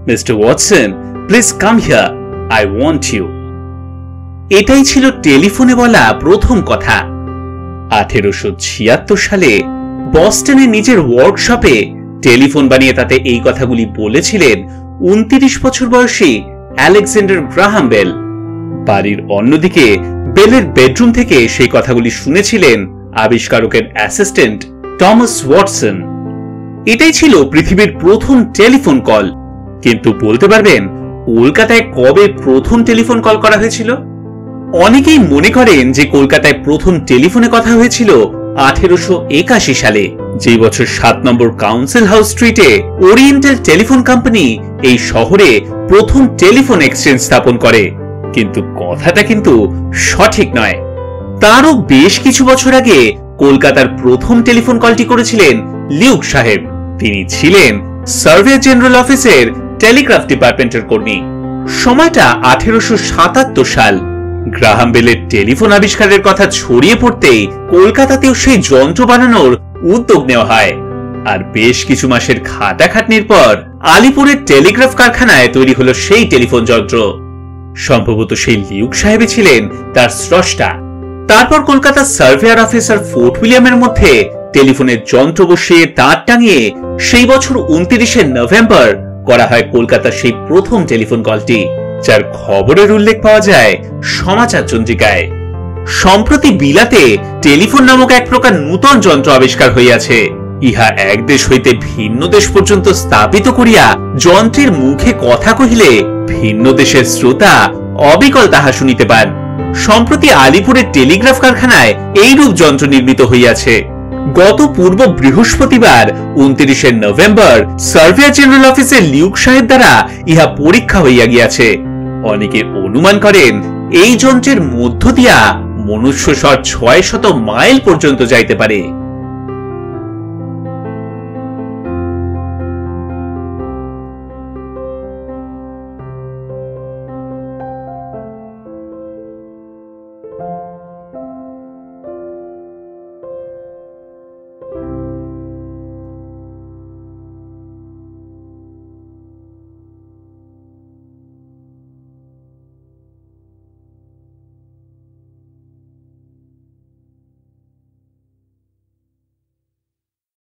Mister Watson, please come here, I want you. এটাই ছিল টেলিফোনে বলা প্রথম কথা। 1876 সালে বস্টনে নিজের ওয়ার্কশপে টেলিফোন বানিয়ে তাতে এই কথাগুলি বলেছিলেন 29 বছর বয়সী আলেকজান্ডার গ্রাহাম বেল। বাড়ির অন্যদিকে বেলের বেডরুম থেকে সেই কথাগুলি শুনেছিলেন আবিষ্কারকের অ্যাসিস্ট্যান্ট টমাস ওয়াটসন। এটাই ছিল পৃথিবীর প্রথম টেলিফোন কল। কিন্তু বলতে পারবেন কলকাতায় কবে প্রথম টেলিফোন কল করা হয়েছিল? অনেকেই মনে করেন যে কলকাতায় প্রথম টেলিফোনে কথা হয়েছিল 1881 সালে, যে বছর 7 নম্বর কাউন্সিল হাউস স্ট্রিটে ওরিয়েন্টাল টেলিফোন কোম্পানি এই শহরে প্রথম টেলিফোন এক্সচেঞ্জ স্থাপন করে। কিন্তু কথাটা কিন্তু সঠিক নয়। তারও বেশ কিছু বছর আগে কলকাতার প্রথম টেলিফোন কলটি করেছিলেন লিউক সাহেব। তিনি ছিলেন সার্ভে জেনারেল অফিসের টেলিগ্রাফ ডিপার্টমেন্টের কর্মী। সময়টা 1877 সাল। গ্রাহাম বেলের টেলিফোন আবিষ্কারের কথা ছড়িয়ে পড়তেই কলকাতাতেও সেই যন্ত্র বানানোর উদ্যোগ নেওয়া হয়। আর বেশ কিছু মাসের খাটাখাটনির পর আলিপুরের টেলিগ্রাফ কারখানায় তৈরি হলো সেই টেলিফোন যন্ত্র। সম্ভবত সেই লিউক সাহেবই ছিলেন তার স্রষ্টা। তারপর কলকাতা সার্ভেয়ার অফিসার ফোর্ট উইলিয়ামের মধ্যে টেলিফোনের যন্ত্র বসিয়ে তার টাঙিয়ে সেই বছর 29 নভেম্বর করা হয় কলকাতার সেই প্রথম টেলিফোন কলটি, যার খবরের উল্লেখ পাওয়া যায় সমাচার চন্দ্রিকায়। সম্প্রতি বিলাতে টেলিফোন নামক এক প্রকার নূতন যন্ত্র আবিষ্কার হইয়াছে। ইহা এক দেশ হইতে ভিন্ন দেশ পর্যন্ত স্থাপিত করিয়া যন্ত্রের মুখে কথা কহিলে ভিন্ন দেশের শ্রোতা অবিকল তাহা শুনিতে পান। সম্প্রতি আলিপুরের টেলিগ্রাফ কারখানায় এইরূপ যন্ত্র নির্মিত হইয়াছে। গত পূর্ব বৃহস্পতিবার 29 নভেম্বর সার্ভেয়ার জেনারেল অফিসের লিউক সাহেব দ্বারা ইহা পরীক্ষা হইয়া গিয়াছে। অনেকে অনুমান করেন এই যন্ত্রের মধ্য দিয়া মনুষ্য স্বর 600 মাইল পর্যন্ত যাইতে পারে।